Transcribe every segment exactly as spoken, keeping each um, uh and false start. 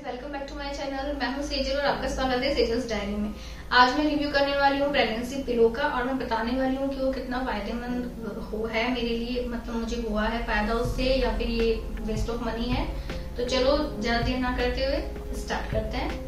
Welcome back to my channel. मैं हूं सेजल और आपका स्वागत है सेजल्स डायरी में। आज मैं रिव्यू करने वाली हूं प्रेगनेंसी पिलो का और मैं बताने वाली हूं कि वो कितना फायदेमंद हो है मेरे लिए, मतलब मुझे हुआ है फायदा उससे या फिर ये वेस्ट ऑफ मनी है। तो चलो ज्यादा देर ना करते हुए स्टार्ट करते हैं।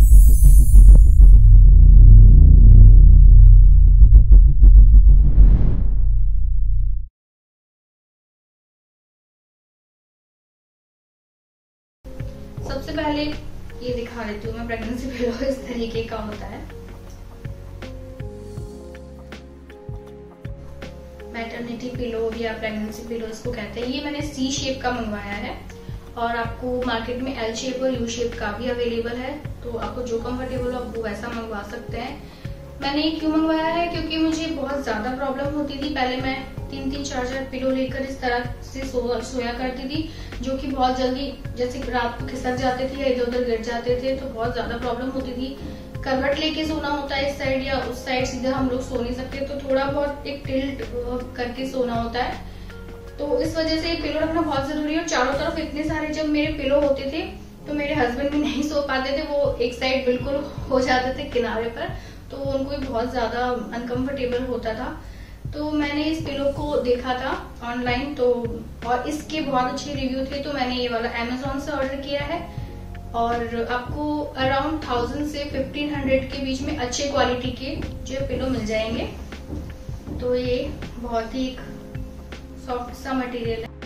सबसे पहले ये दिखा देती हूँ मैं प्रेगनेंसी पिलो इस तरीके का होता है। मैटरनिटी पिलो या प्रेगनेंसी पिलो इसको कहते हैं। ये मैंने सी शेप का मंगवाया है और आपको मार्केट में एल शेप और यू शेप का भी अवेलेबल है, तो आपको जो कंफर्टेबल हो आप वो वैसा मंगवा सकते हैं। मैंने ये क्यों मंगवाया है, क्योंकि मुझे बहुत ज्यादा प्रॉब्लम होती थी। पहले मैं तीन तीन चार चार पिलो लेकर इस तरह से सो, सोया करती थी, जो कि बहुत जल्दी जैसे रात को खिसक जाते थे या इधर उधर गिर जाते थे, तो बहुत ज्यादा प्रॉब्लम होती थी। करवट लेके सोना होता है इस साइड या उस साइड, सीधा हम लोग सो नहीं सकते, तो थोड़ा बहुत एक टिल्ट करके सोना होता है। तो इस वजह से पिलो रखना बहुत जरूरी है। और चारों तरफ इतने सारे जब मेरे पिलो होते थे तो मेरे हस्बैंड भी नहीं सो पाते थे, वो एक साइड बिल्कुल हो जाते थे किनारे पर, तो उनको भी बहुत ज्यादा अनकंफर्टेबल होता था। तो मैंने इस पिलो को देखा था ऑनलाइन, तो और इसके बहुत अच्छे रिव्यू थे, तो मैंने ये वाला अमेजोन से ऑर्डर किया है। और आपको अराउंड थाउजेंड से फिफ्टीन हंड्रेड के बीच में अच्छे क्वालिटी के जो पिलो मिल जाएंगे। तो ये बहुत ही सॉफ्ट सा मटेरियल है,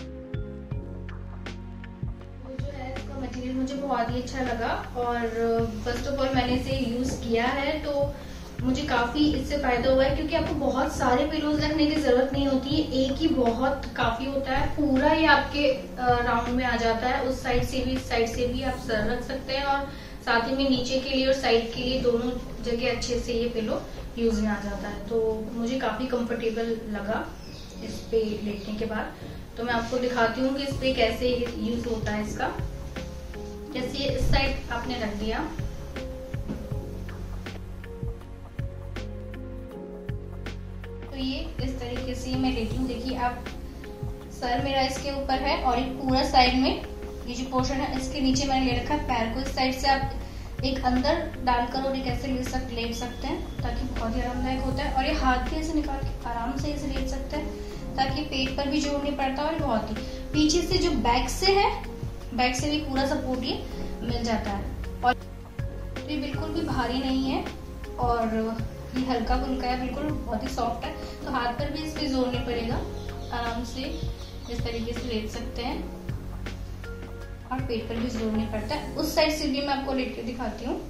वो जो है इसका मटेरियल मुझे बहुत ही अच्छा लगा। और फर्स्ट ऑफ ऑल मैंने इसे यूज किया है तो मुझे काफी इससे फायदा हुआ है, क्योंकि आपको बहुत सारे पिलोज रखने की जरूरत नहीं होती है, एक ही बहुत काफी होता है। पूरा ये आपके राउंड में आ जाता है, उस साइड से भी इस साइड से भी आप सर रख सकते हैं, और साथ ही में नीचे के लिए और साइड के लिए दोनों जगह अच्छे से ये पिलो यूज में आ जाता है। तो मुझे काफी कंफर्टेबल लगा इस पे लेटने के बाद। तो मैं आपको दिखाती हूँ कि इस पे कैसे यूज होता है इसका। जैसे इस साइड आपने रख दिया, तो ये इस तरीके से मैं लेती हूँ। देखिए आप, सर मेरा इसके ऊपर है और ये पूरा साइड में ये जो पोर्शन है इसके नीचे मैंने ले रखा है। पैर को इस साइड से आप एक अंदर डालकर और एक ऐसे ले सकते लेट सकते हैं, ताकि बहुत ही आरामदायक होता है। और ये हाथ भी ऐसे निकाल के आराम से इसे लेट सकते हैं, ताकि पेट पर भी जोर नहीं पड़ता। और बहुत ही पीछे से जो बैक से है, बैक से भी पूरा सपोर्ट ये मिल जाता है। और ये बिल्कुल भी भारी नहीं है और ये हल्का फुल्का है, बिल्कुल बहुत ही सॉफ्ट है, तो हाथ पर भी इस पे जोर नहीं पड़ेगा। आराम से इस तरीके से लेट सकते हैं और पेट पर भी जोर नहीं पड़ता है। उस साइड से भी मैं आपको लेट के दिखाती हूँ।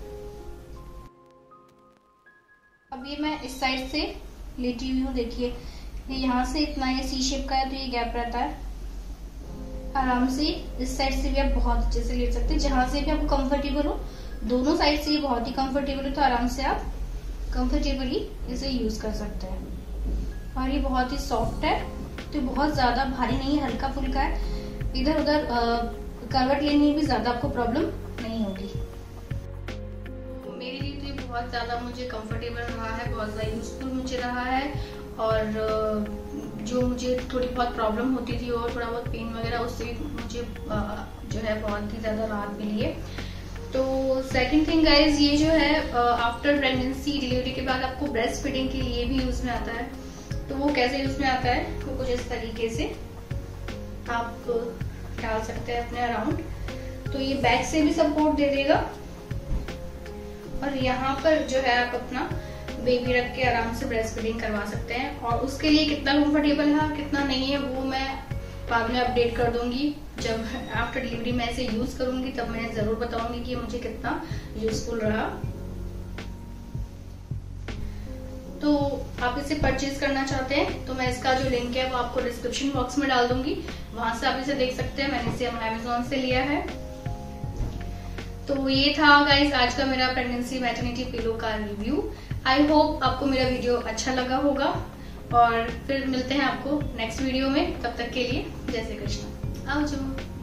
अब ये मैं इस साइड से लेटी हुई हूँ। देखिए ये यहाँ से इतना ये सी शेप का है, तो ये गैप रहता है। आराम से इस साइड से भी आप बहुत अच्छे से लेट सकते हैं, जहां से भी आपको कंफर्टेबल हो। दोनों साइड से ये बहुत ही कंफर्टेबल है, तो आराम से आप कंफर्टेबली इसे यूज कर सकते हैं। और ये बहुत ही सॉफ्ट है, तो बहुत ज्यादा भारी नहीं है, हल्का फुल्का है। इधर उधर करवट लेने में भी ज्यादा आपको प्रॉब्लम नहीं होगी। तो मेरे लिए तो ये बहुत ज्यादा मुझे कंफर्टेबल रहा है, बहुत ज्यादा यूजफुल मुझे रहा है। और जो मुझे थोड़ी बहुत प्रॉब्लम होती थी और थोड़ा बहुत पेन वगैरह, उससे भी मुझे जो है बहुत ही ज्यादा राहत मिली है। तो सेकंड थिंग गाइज, ये जो है आफ्टर प्रेगनेंसी डिलीवरी के बाद आपको ब्रेस्ट फीडिंग के लिए भी यूज में आता है। तो वो कैसे यूज में आता है, तो कुछ इस तरीके से आप डाल सकते हैं अपने अराउंड। तो ये बैक से भी सपोर्ट दे देगा, और यहाँ पर जो है आप अपना बेबी रख के आराम से ब्रेस्ट फीडिंग करवा सकते हैं। और उसके लिए कितना कंफर्टेबल है कितना नहीं है वो मैं बाद में अपडेट कर दूंगी। जब आफ्टर डिलीवरी मैं इसे यूज करूंगी तब मैं जरूर बताऊंगी कि मुझे कितना यूजफुल रहा। तो आप इसे परचेज करना चाहते हैं तो मैं इसका जो लिंक है वो आपको डिस्क्रिप्शन बॉक्स में डाल दूंगी, वहां से आप इसे देख सकते हैं। मैंने इसे अमेजोन से लिया है। तो ये था गाइज आज का मेरा प्रेगनेंसी मैटरनिटी पिलो का रिव्यू। आई होप आपको मेरा वीडियो अच्छा लगा होगा, और फिर मिलते हैं आपको नेक्स्ट वीडियो में। तब तक के लिए जय श्री कृष्ण। आओ जो